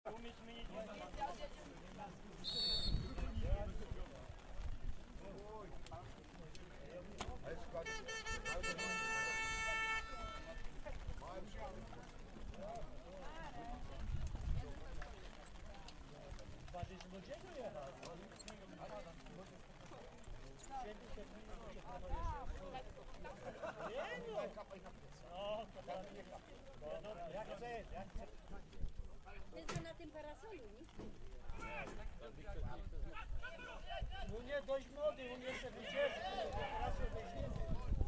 Jest na tym parasolu, nie? No nie, dość młody, on jeszcze wycieczki, parasol weźmiemy.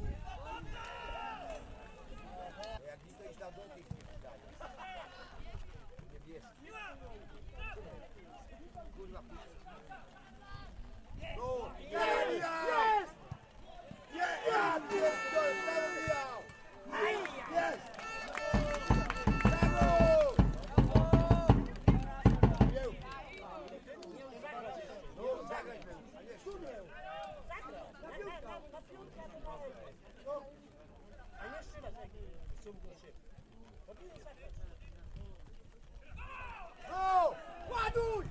Jak nie to iść na dotyk nie wydaje. Niebieski. Kurwa. No! Jest! Jest! Ja pierdolę, zabijał! Jest! Brawo! No, zagrać będzie. A nie, szturmiał. A jeszcze raz, jak ciągnie się. Powinien zagrać. No! Ładuj!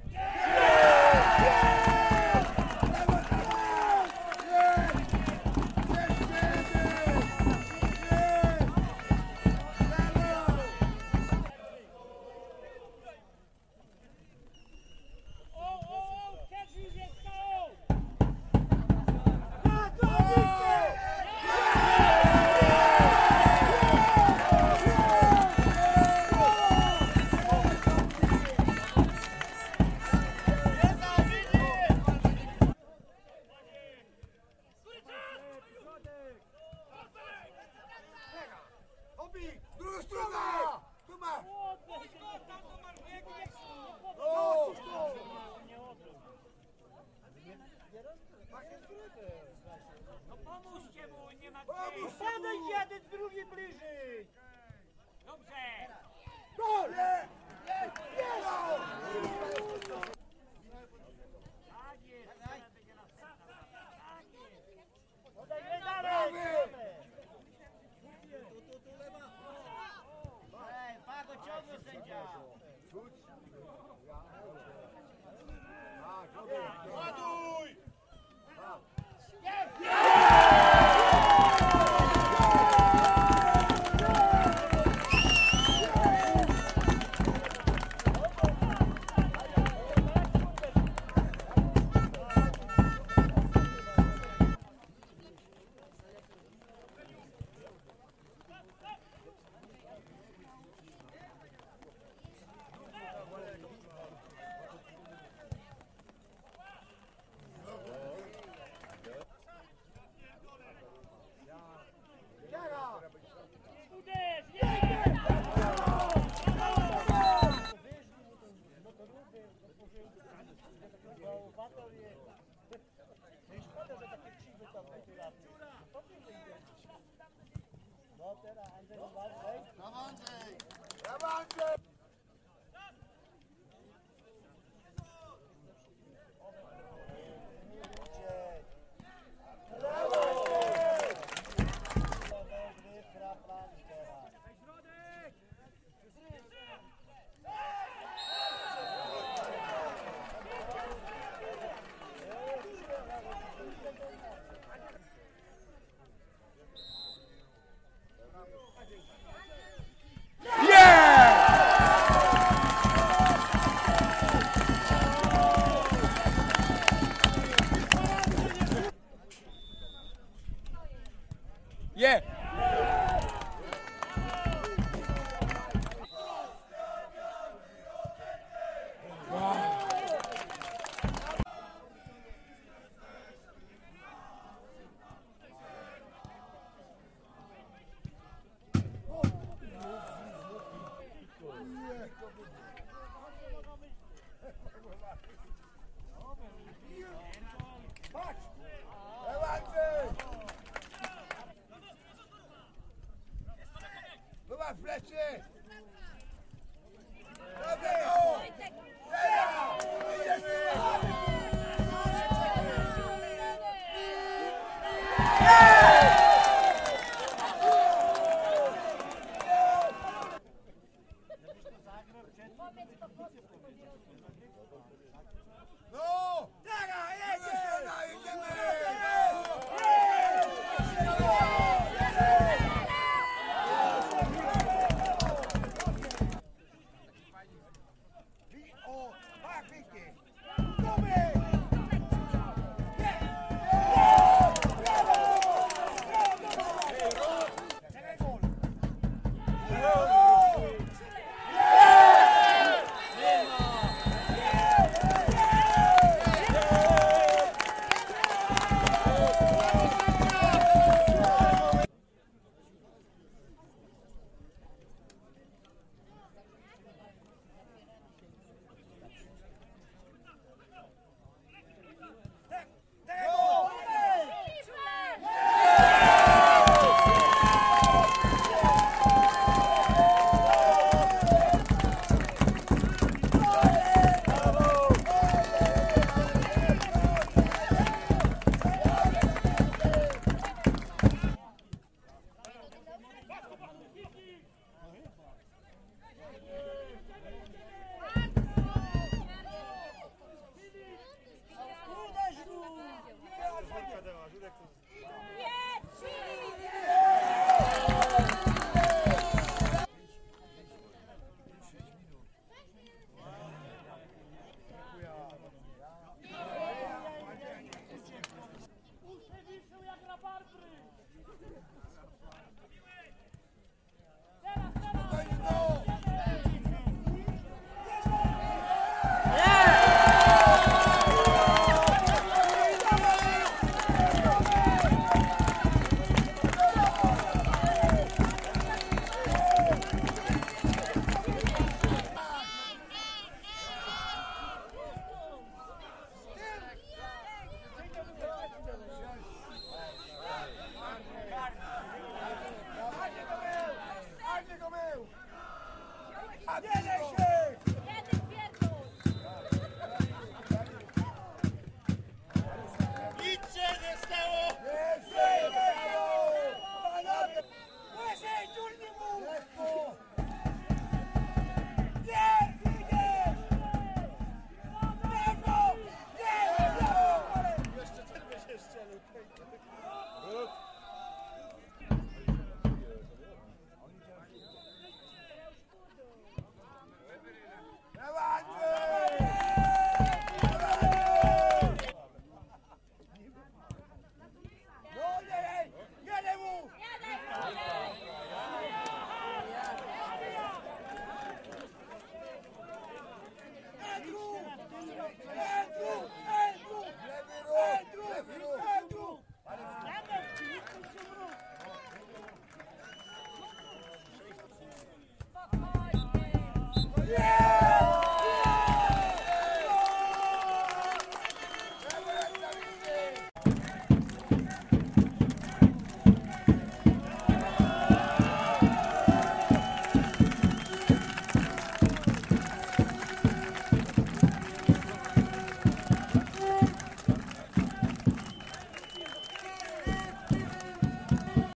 No pomóżcie mu, nie ma gdzie. Podejdź jeden, drugi bliżej. Dobrze. Gol! Jest! Tak jest, teraz będzie następna. Tak jest. Podejdź dalej. Ej, Pago ciągle sędzia. Ładuj! No teraz Andrzej uważaj. Dawaj! Yeah. Zobacz plecy! Dobrze, no! Zagrał przed Powiedz to po co. No! Dara, Jedziemy! O, tak, pięknie.